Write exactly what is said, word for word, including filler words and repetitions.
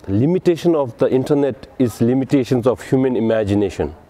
limitation of the internet is limitations of human imagination.